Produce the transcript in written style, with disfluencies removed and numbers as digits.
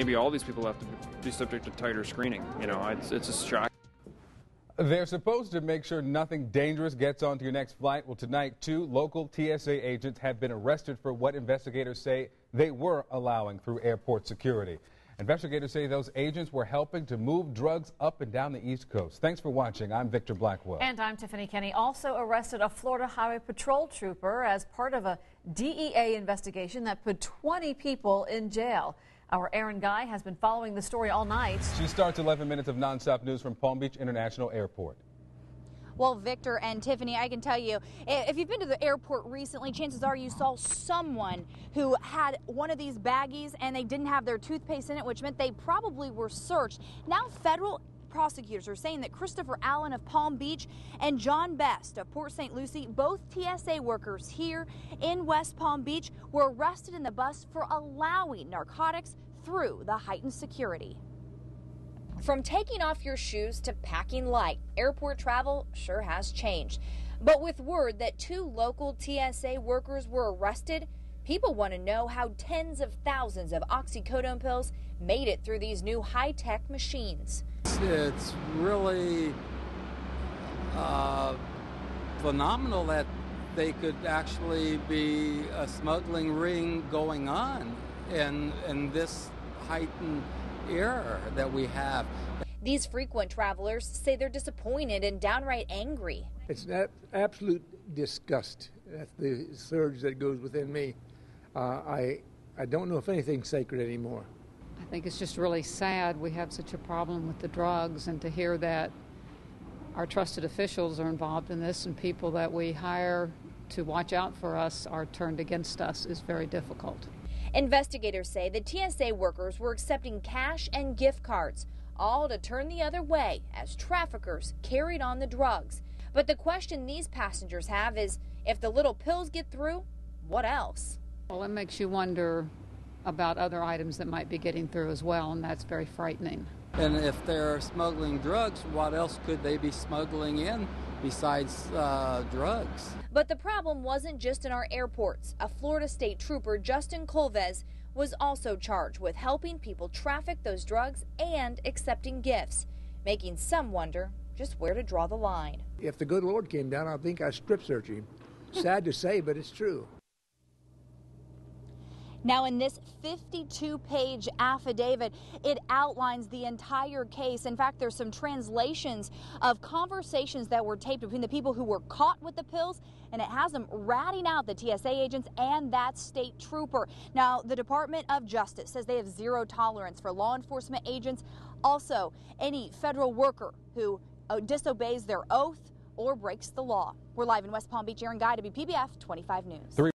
maybe all these people have to be subject to tighter screening. You know, it's a shock. They're supposed to make sure nothing dangerous gets onto your next flight. Well, tonight, 2 local TSA agents have been arrested for what investigators say they were allowing through airport security. Investigators say those agents were helping to move drugs up and down the East Coast. Thanks for watching. I'm Victor Blackwell. And I'm Tiffany Kenny. Also arrested a Florida Highway Patrol trooper as part of a DEA investigation that put 20 people in jail. Our Erin Guy has been following the story all night. She starts 11 minutes of nonstop news from Palm Beach International Airport. Well, Victor and Tiffany, I can tell you, if you've been to the airport recently, chances are you saw someone who had one of these baggies and they didn't have their toothpaste in it, which meant they probably were searched. Now, federal prosecutors are saying that Christopher Allen of Palm Beach and John Best of Port St. Lucie, both TSA workers here in West Palm Beach, were arrested in the bus for allowing narcotics through the heightened security. From taking off your shoes to packing light, airport travel sure has changed. But with word that 2 local TSA workers were arrested, people want to know how tens of thousands of oxycodone pills made it through these new high-tech machines. It's really phenomenal that they could actually be a smuggling ring going on in this heightened era that we have. These frequent travelers say they're disappointed and downright angry. It's an absolute disgust at the surge that goes within me. I don't know if anything's sacred anymore. I think it's just really sad we have such a problem with the drugs, and to hear that our trusted officials are involved in this and people that we hire to watch out for us are turned against us is very difficult. Investigators say the TSA workers were accepting cash and gift cards, all to turn the other way as traffickers carried on the drugs. But the question these passengers have is, if the little pills get through, what else? Well, it makes you wonder about other items that might be getting through as well, and that's very frightening. And if they're smuggling drugs, what else could they be smuggling in besides drugs? But the problem wasn't just in our airports. A Florida State Trooper, Justin Colvez, was also charged with helping people traffic those drugs and accepting gifts, making some wonder just where to draw the line. If the good Lord came down, I think I'd strip search him. Sad to say, but it's true. Now, in this 52-page affidavit, it outlines the entire case. In fact, there's some translations of conversations that were taped between the people who were caught with the pills, and it has them ratting out the TSA agents and that state trooper. Now, the Department of Justice says they have zero tolerance for law enforcement agents. Also, any federal worker who disobeys their oath or breaks the law. We're live in West Palm Beach. Erin Guy, WPBF 25 News.